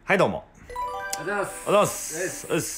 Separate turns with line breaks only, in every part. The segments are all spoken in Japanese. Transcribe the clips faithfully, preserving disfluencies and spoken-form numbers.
はいどうも。
ありがとうございます。
ありがとうございます。です。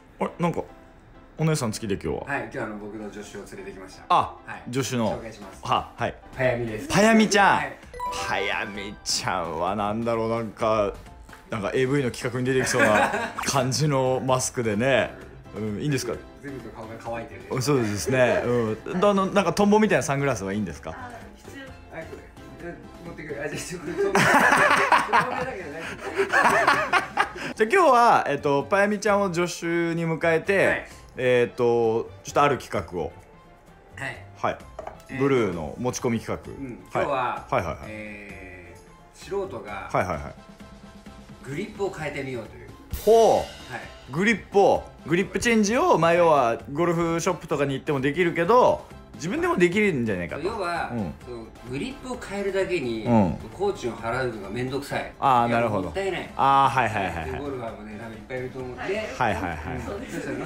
あれなんかお姉さん付きで今日は。
はい、今日あの僕の助手を連れてきました。
あ、
はい、
助手の。
紹介します。
は、はい。
パヤミです。
パヤミちゃん。
はい、
パヤミちゃんはなんだろうなんかなんか エーブイ の企画に出てきそうな感じのマスクでね。うん、いいんですか。
全部と顔が乾いてる。
そうですね。うん。あのなんかトンボみたいなサングラスはいいんですか。
必要。はい、これ。持ってくる。あ、じゃあちょっと。トンボだけどね。
じゃあ今日はえっとパヤミちゃんを助手に迎えて、はい、えっとちょっとある企画を。
はい。
はい。ブルーの持ち込み企画。
うん、今日は。
はいはいはい。
えー、素人が。
はいはいはい。
グリップを変えてみようという。
ほう。はい。グリップをグリップチェンジをまあ要はゴルフショップとかに行ってもできるけど自分でもできるんじゃないかと。
要は、うん、そのグリップを変えるだけに、うん、工賃を払うのが面倒くさい。
ああなるほど。
もったいない。あ
ああはいはいはいはい。
ゴルファーもね多分いっぱいいると思うんで。はい
はいはい。
そうですよね。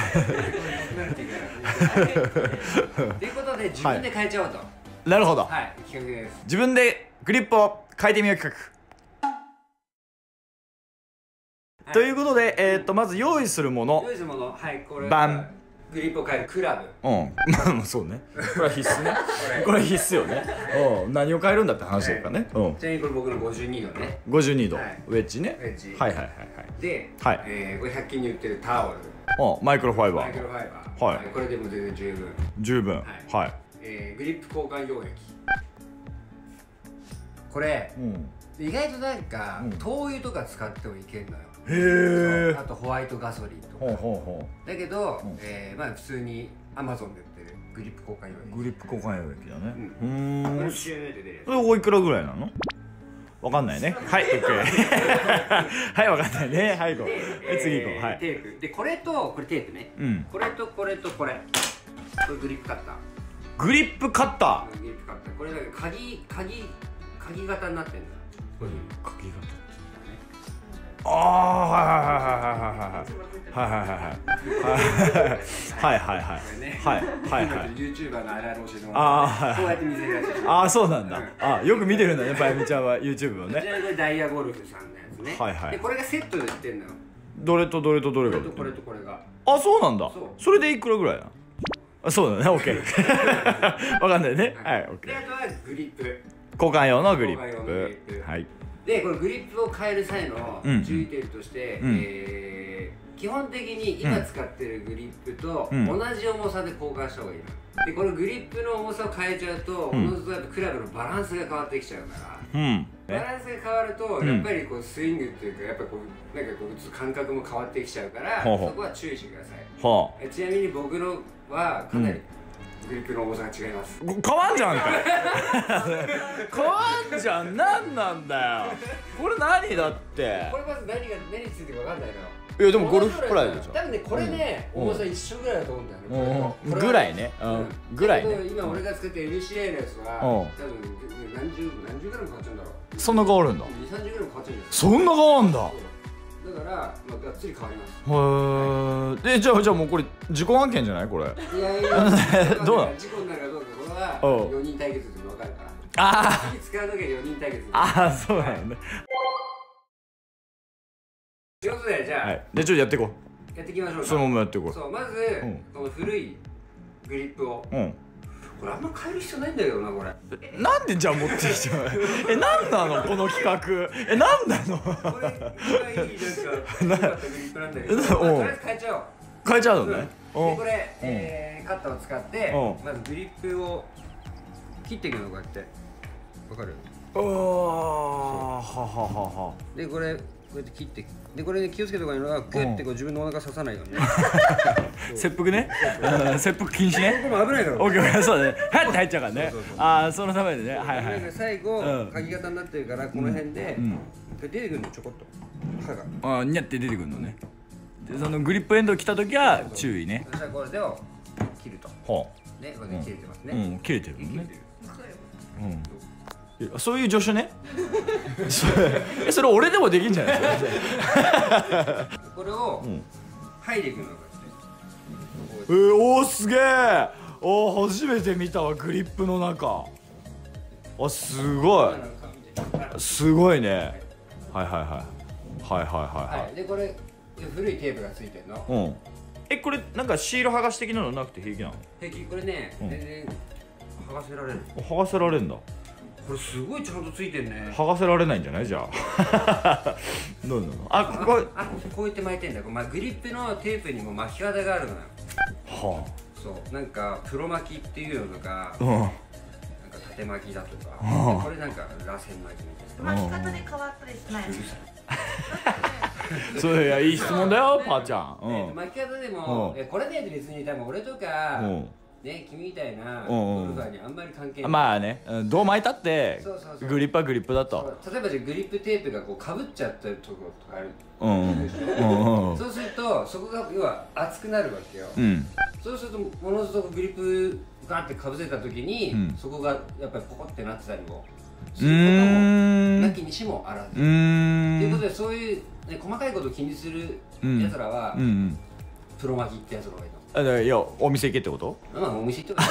ということで自分で変えちゃおうと。
なるほど。
はい、企画です。
自分でグリップを変えてみよう企画。ということで、えっとまず用意するもの。
用意するもの、はい、これ。
バン。
グリップを変えるクラブ。
うん、まあそうね。これは必須ね。これは必須よね。うん、何を変えるんだって話だからね。うん。
ちなみにこれ僕のごじゅうにどね。
ごじゅうにど。ウェッジね。
ウェッジ。
はいはいはいはい。
で、はい、ええこれひゃく均に売ってるタオル。
うん、マイクロファイバー。
マイクロファイバー。はい。これでも全然十分。
十分。はい。
ええグリップ交換溶液。これ意外となんか灯油とか使ってもいけるのよ。へえ。あとホワイトガソリンとか。ほうほうほう。だけど、えー、まあ普通にアマゾンで売ってるグリップ交換溶液。グリップ交換溶液だね。うん。これシューって出る。それおいくらぐらいなの？わかんないね。はい、オッケー。はい、わかんないね。はい、行こう。次行こう。はい。テープ。で、これとこれテープね。うん。これとこれとこれ。これグリップカッター。グリップカッター。グリップカッター。これだけ鍵鍵鍵型になってるんだ。こういう鍵型。ああはいはいはいはいはいはいはいはいはいはいはいはいはい ユーチューバーのあるある教えてもらってこうやって見せるやつ。ああそうなんだ。あよく見てるんだねパヤミちゃんは ユーチューブ をね。これダイヤゴルフさんのやつね。はいはい。でこれがセットで売ってんのよ。どれとどれとどれが？これとこれとこれが。あそうなんだ。それでいくらぐらいなの？あそうだね。オッケー。わかんないね。はいオッケー。であとはグリップ。交換用のグリップ。はい。でこれグリップを変える際の注意点として、うんえー、基本的に今使ってるグリップと同じ重さで交換した方がいいの。でこのグリップの重さを変えちゃうとおのずとやっぱクラブのバランスが変わってきちゃうから、うん、バランスが変わるとやっぱりこうスイングっていうかやっぱこうなんかこう感覚も変わってきちゃうから、うん、そこは注意してください。ちなみに僕のはかなり、うんグリップの重さが違います。変わんじゃんかい。変わんじゃん。なんなんだよ。これ何だって。これまず何が何についてか分かんないのよ。いやでもゴルフプライドじゃん。多分ねこれね重さ一緒ぐらいだと思うんだよね。ぐらいね。ぐらいね。今俺が使ってる エヌシーエー のやつは多分何十何十グラム変わっちゃうんだろう。そんな変わるんだ。に、さんじゅうグラム変わっちゃうんだよ。そんな変わんだ。だから、まあ、がっつり変わります。へえ。で、じゃあ、じゃあ、もうこれ事故案件じゃない、これ。いやいや。どうなの。事故になるかどうか、これは。よにん対決で分かるから。ああ。次使うときはよにん対決。ああ、そうなんだ。ということで、じゃあ。はい。で、ちょっとやっていこう。やっていきましょう。そのままやっていこう。そう、まず、この古いグリップを。うん。これあんま変える必要ないんだけどなこれ。なんでじゃあ持ってきちゃう。えなんなのこの企画。えなんなの。これいいなんか良かったグリップなんだけど。とりあえず変えちゃおう。変えちゃうのね。でこれえカッターを使ってまずグリップを切っていくのこうやって。わかる？ああはははは。でこれこうやって切ってでこれね気をつけた方がいいのがグッてこう自分のお腹刺さないようにね。切腹ね。切腹禁止ね。ここも危ないから。オッケーそうだね。はって入っちゃうからね。ああそのためでね。はいはい。最後鍵型になってるからこの辺で出てくるのちょこっと歯が。ああにゃって出てくるのね。でそのグリップエンド来た時は注意ね。そしたらこれを切ると。ほう。ねこれで切れてますね。うん切れてるもんね。うん。そういう助手ね。それ俺でもできんじゃないですか。これを剥いでいくの。えー、おおすげえ。お初めて見たわグリップの中。あすごいすごいね。はいはいはい。
はいはいはいはい。
でこれ古いテープがついてるの。
うん。え、これなんかシール剥がし的なのなくて平気なの？
平気。これね、全然剥がせられる。
剥がせられるんだ。
これすごいちゃんとついてるね。
剥がせられないんじゃないじゃあ。どうなの？あ、ここ
あ、こうやって巻いてんだよ。まあグリップのテープにも巻き方があるのよ。はあ。そう、なんかプロ巻きっていうのとか、うん、なんか縦巻きだとか、うん、これなんか螺旋巻きみたいな。
巻き方で変わったりしないの？
それいやいい質問だよ、パーちゃん。
うん、巻き方でも、これね別に多分俺とか。うんね、君みたいなゴルファーにあんまり関係ない。ま
あね、どう巻いたってグリップはグリップだと。
例えばじゃグリップテープがこうかぶっちゃったところとかある。うん。そうするとそこが要は熱くなるわけよ。うん。そうするとものすごくグリップガンってかぶせた時に、うん、そこがやっぱりポコってなってたりもすることもなきにしもあらず。ということでそういう、ね、細かいことを気にするやつらは、うんうん、プロ巻きってやつらがいるの。
あ、いや、お店行けってこと？
まあ、お店行って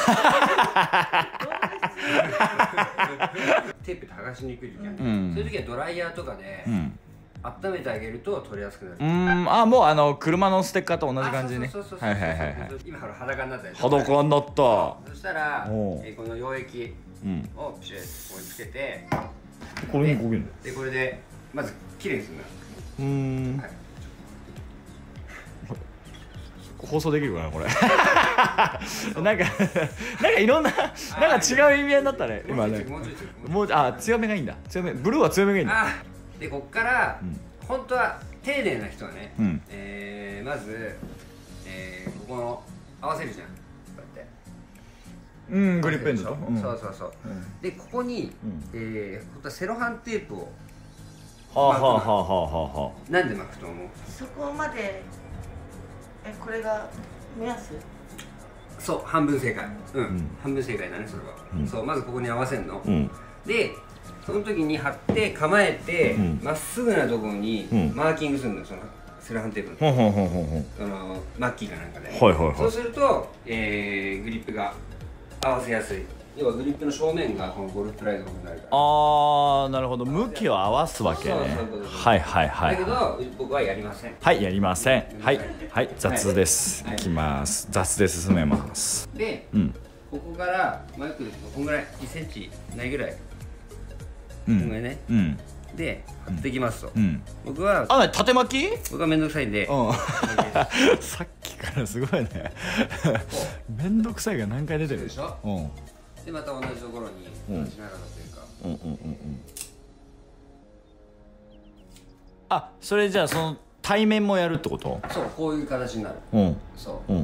テープって剥がしにくい時ある、うん、そういう時はドライヤーとかで、うん、温めてあげると取りやすくなる。
うん、あ、もうあの車のステッカーと同じ感じね。はいはいはいはい。
今裸になったでしょ。
裸になった。そ
したら、えこの溶液をピシッとここにつけて、
これにこげるの？
でこれでまずきれいにするの。うーん。はい、
放送できるかなこれ。なんかなんかいろんななんか違う意味合いになったね今ね。もうあ強めがいいんだ。強めブルーは強めがいいんだ。
でこっから本当は丁寧な人はね、えまずここの合わせるじゃんこうやって。
うんグリップエンドと。
そうそうそう。でここにえ本当はセロハンテープを。
はあはあはあはあはあ。
なんで巻くと思う？
そこまで。え、これが目安？
そう、半分正解。うん、うん、半分正解だね、それは。うん、そう、まずここに合わせるの。うん、で、その時に貼って構えて、ま、うん、っすぐなところにマーキングするの、そのセロハンテープの。そのマッキーかなんかで。はいはいはい。そうすると、えー、グリップが合わせやすい。要はグリップの正面がこのゴルフプライドになるから。
ああ、なるほど。向きを合わすわけね。はいはいはい。
だけど僕はやりません。
はいやりません。はいはい雑です。いきます。雑で進めます。
で、うん、ここからマイクでこんぐらいいっセンチないぐらい。うん。こんぐらいね。うん。で貼っていきますと。うん。僕は
あ縦巻き？
僕はめんどくさいんで。うん。
さっきからすごいね。めんどくさいが何回出てるでしょ。うん。
でまた同じところに同じ長さというか。うんうんうんうん。
あ、それじゃあその対面もやるってこと？
そう、こういう形になる。うん。そう。うんうんうん。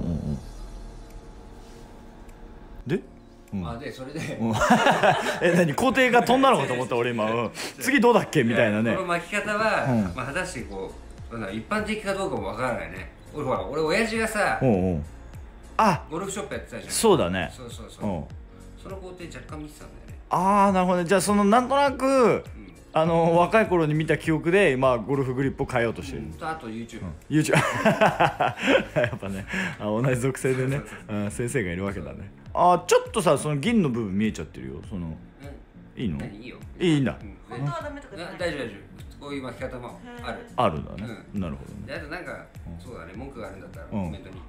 で？
うん、あでそれで。
うん、え何工程が飛んだのかと思った俺今。うん、次どうだっけみたいなね。
この巻き方は、うん、まあ果たしてこうなん一般的かどうかもわからないね。俺ほら俺親父がさ、うんうん、あゴルフショップやってたじゃん。
そうだね。
そうそうそう。うんその工程若干見てたんだよね。
ああなるほどね。じゃあそのなんとなく、うん、あの若い頃に見た記憶で今ゴルフグリップを変えようとしてる。
うん、とあと YouTube、うん、
YouTube やっぱねあ同じ属性でね先生がいるわけだね。あーちょっとさその銀の部分見えちゃってるよ。その、うん、いいの？
いいよ。
いいんだ。
本当はダメとかじゃない？
大丈夫大丈夫。こういう巻き方もある。
あるんだね。うん、なるほどね。
であとなんか、うん、そうだね文句があるんだったらコメントに。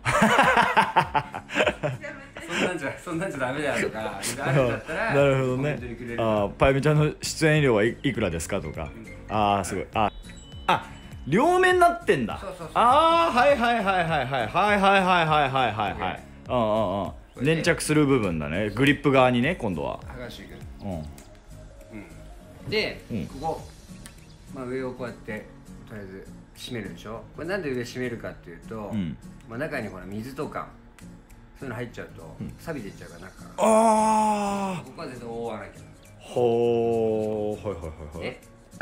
そんなんじゃそんなんじゃダメだよとかあるんだったら
なるほどね。あパイミちゃんの出演料はいくらですかとか。うん、ああすごい。ああ両面なってんだ。
そうそうそう。
ああはいはいはいはいはいはいはいはいはいはいはいはい。うんうんうん。粘着する部分だね。グリップ側にね今度は。
剥がしていく。うん。うん。で、うん、ここ。まあ上をこうやってとりあえず締めるでしょ。これなんで上締めるかっていうと、うん、まあ中にほら水とかそういうの入っちゃうと、うん、錆びていっちゃうから中から。ああ。ここは全然覆わなきゃ。
ほーはいはいはいはい。え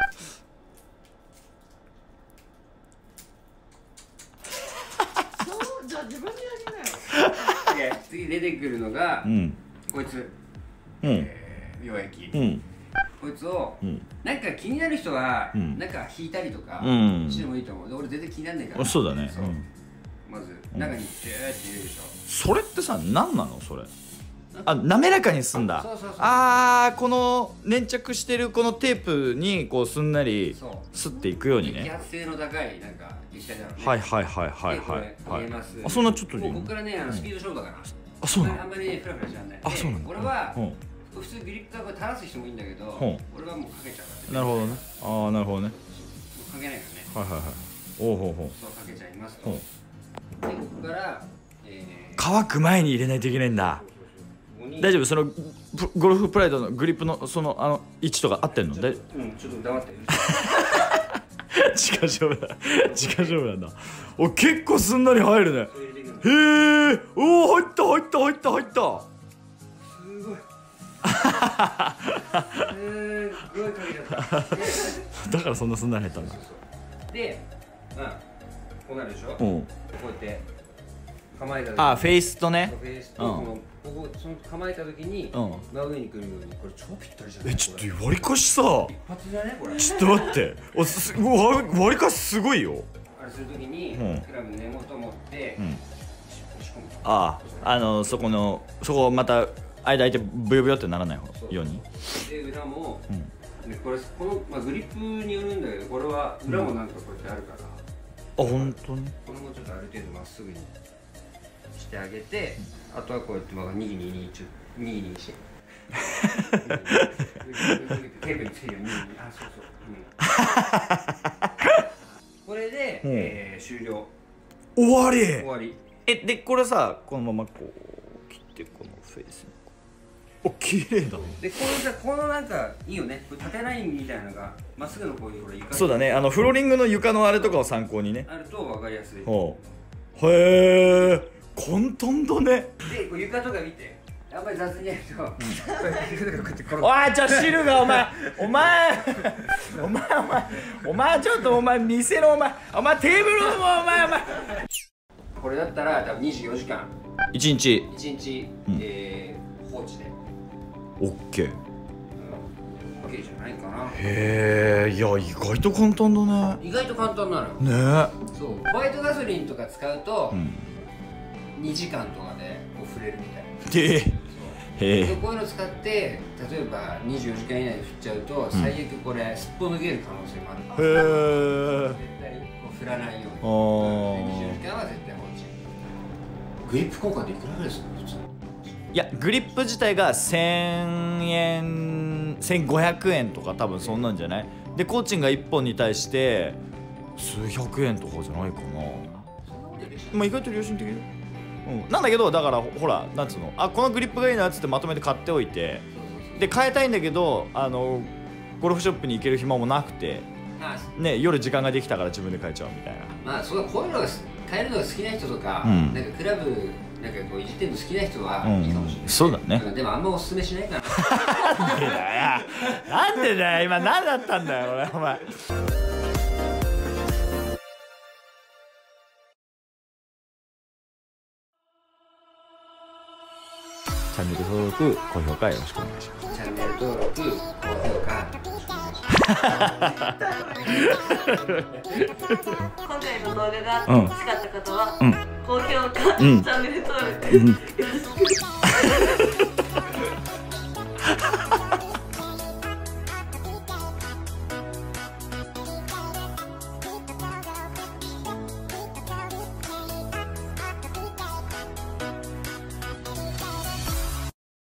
そうじゃあ自分でやりなよ。
で次出てくるのが、うん、こいつ、うんえー、溶液。うんこいつを、うん、なんか気になる人は、うん、なんか引いたりとかしてもいいと思う。で俺全然気にならないから。
そうだね。
そうまず中にジューって入れるでしょ。
それってさ何なのそれ？ あ、滑らかにすんだ。
そうそうそう。
ああ、この粘着してるこのテープにこうすんなりすっていくようにね。
揮発性の高いなんか液体だろうね。
はいはいはいはいはいはい。あ、そんなちょっとでいいの？
ここからね、あのスピード勝負だから。
あ、そうなの？
あんまりねフラフラしちゃうんだよ。
あ、そうなの？
俺は普通グリップからこれ垂らす人もいいんだけど、俺はもうかけちゃうから。
なるほどね。ああ、なるほどね。
かけないからね。
はいはいはい。おおほうほ
う。そうかけちゃいますと。でここから
乾く前に入れないといけないんだ。大丈夫？そのゴルフプライドのグリップのそのあの位置とか合ってんの？うん、
ちょっと黙って。
近勝負だ。近勝負なんだ。お、結構すんなり入るね。へえ。おお、入った入った入った入った。
すごい。すごいかけちゃった。
だからそんなすんなり入ったんだ。
で、うん、こうなるでしょ。
うん。
こうやって構えた時。
あ、フェイスとね。
フェイスとこのここその構えた時に真上に来るように、これ超ぴったりじゃない？
え、ちょっと割りかしさ。
一発じゃねこれ。
ちょっと待って。お、す割割りかしすごいよ。
あれする時にクラブの根元持って。
ああ、あのそこのそこまた間空いてブヨブヨってならないように。
で裏も、うん、でこれこの、まあ、グリップによるんだけど、これは裏もなんかこうやってあるから、
うん、あ、本当に
これもちょっとある程度まっすぐにしてあげて、あとはこうやってまあにぎにににぎにしてテープにつけるように、あ、そうそう、うん、これで、うん、えー、終了。
終わり。
終わり。
え、でこれさ、このままこう切ってこのフェイスにお、綺麗だね。
でこのさ、このなんかいいよね、縦ラインみたいなのがまっすぐのこういうこれ床。
そうだね、あのフローリングの床のあれとかを参考にね、あ
ると分かりやすい。
ほう、へえ、簡単だね。
でこう床とか見て、あんまり雑にやると、うん、
おい、じゃあ汁がお前お前お前お前お前ちょっとお前店のお前お前テーブルのお前お前
これだったら多分にじゅうよじかん
いちにち
いちにち、うん、えー、放置で
オッケー、
オッケーじゃないかな。
へえ、いや意外と簡単だね。
意外と簡単なの
ね。
そう、ホワイトガソリンとか使うと、うん、にじかんとかでこう触れるみたいな。
へえ。
でこういうの使って例えばにじゅうよじかん以内で振っちゃうと、うん、最悪これすっぽ抜ける可能性もある。へえ。絶対こう振らないように。にじゅうよじかんは絶対放置。グリップ交換でいくらぐらいするの普通？
いや、グリップ自体がせんえんせんごひゃくえんとか多分そんなんじゃない？でコーチンがいっぽんに対して数百円とかじゃないかな。まあ意外と良心的よ。うん、なんだけど、だからほら、なんつうの、あ、このグリップがいいなっつってまとめて買っておいて、で変えたいんだけど、あのゴルフショップに行ける暇もなくて、ね、夜時間ができたから自分で変えちゃうみたいな。まあそう、こういうのが変えるのが好きな人とか、うん、なんかクラブなんかこういじってるの好きな人はいいかもしれない、うん、そうだね。でもあんまおすすめしないからなんでだよなんでだよ、今何だったんだよ俺、お前。チャンネル登録、高評価よろしくお願いします。チャンネル登録、高評価よろしくお願いします。今回の動画が欲しかった方は、うん、高評価、うん、チャンネル登録、うん、よろしく。